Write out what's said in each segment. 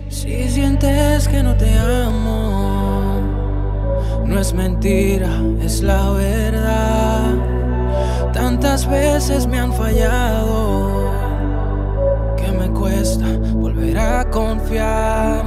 Si sientes que no te amo, no es mentira, es la verdad. Tantas veces me han fallado que me cuesta volver a confiar.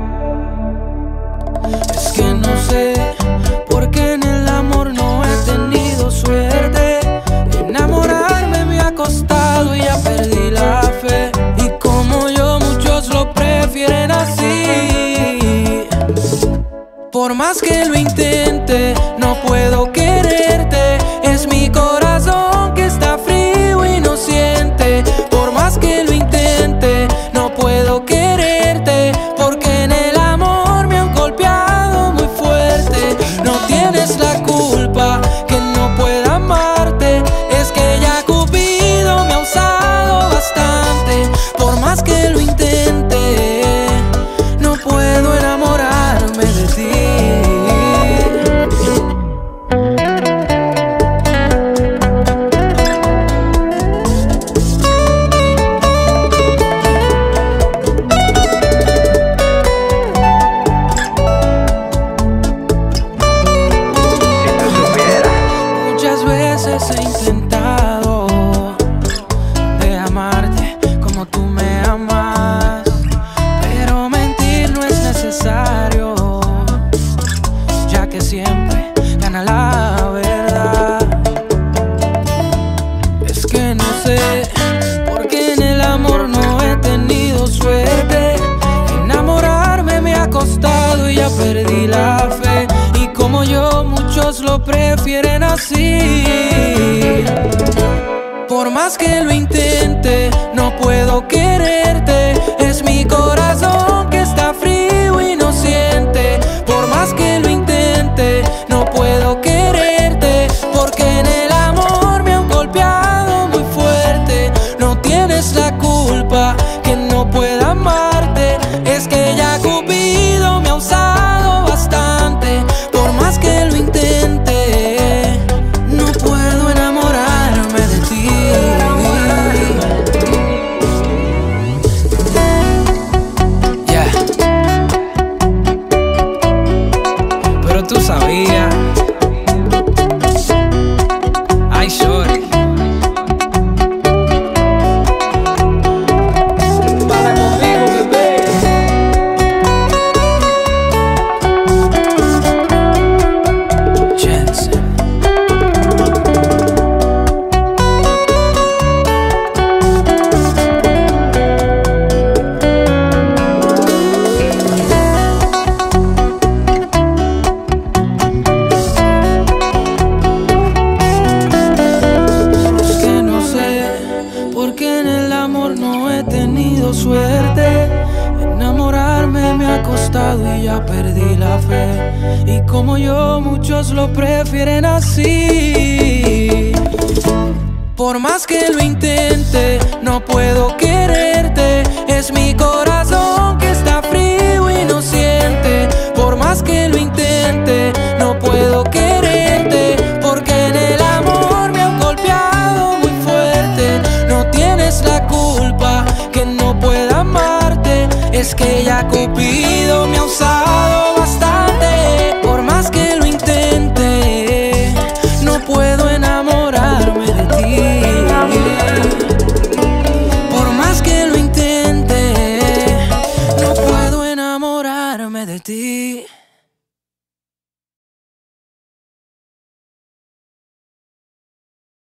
Es que no sé por qué en el amor no he tenido suerte. Enamorarme me ha costado y ya perdí la fe. Y como yo, muchos lo prefieren así. Por más que lo intente, no puedo quererte. Es mi corazón que está frío y no siente. Por más que lo intente, no puedo quererte, porque en el amor me han golpeado muy fuerte. No tienes la culpa que no pueda amarte. Es que ya Cupido me ha usado bastante. Por más que lo intente, no puedo enamorarme de ti. He intentado de amarte como tú me amas, pero mentir no es necesario, ya que siempre gana la verdad. Es que no sé por qué en el amor no he tenido suerte. Enamorarme me ha costado y ya perdí la fe. Y como yo, muchos lo prefieren así. Por más que lo intente, no puedo quererte. Es mi corazón que está frío y no siente. Por más que lo intente, no puedo quererte, porque en el amor me han golpeado muy fuerte. No tienes la culpa que no pueda amarte. Es que ya Cupido me ha usado bastante. Por más que lo intente, no puedo enamorarme de ti. Yeah. Pero tú sabías. Ay, shorty. Para conmigo, bebé. Porque en el amor no he tenido suerte. Enamorarme me ha costado y ya perdí la fe. Y como yo, muchos lo prefieren así. Por más que lo intente, no puedo quererte. Es mi corazón que está frío y no siente. Por más que lo intente, no puedo quererte, porque en el amor me han golpeado muy fuerte. No tienes la culpa que no pueda amarte. Es que ya Cupido me ha usado bastante. Por más que lo intente, no puedo enamorarme de ti. Por más que lo intente, no puedo enamorarme de ti.